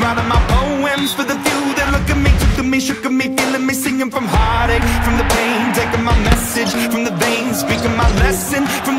writing my poems for the few that look at me, took to me, shook at me, feeling me, singing from heartache, from the pain, taking my message from the veins, speaking my lesson from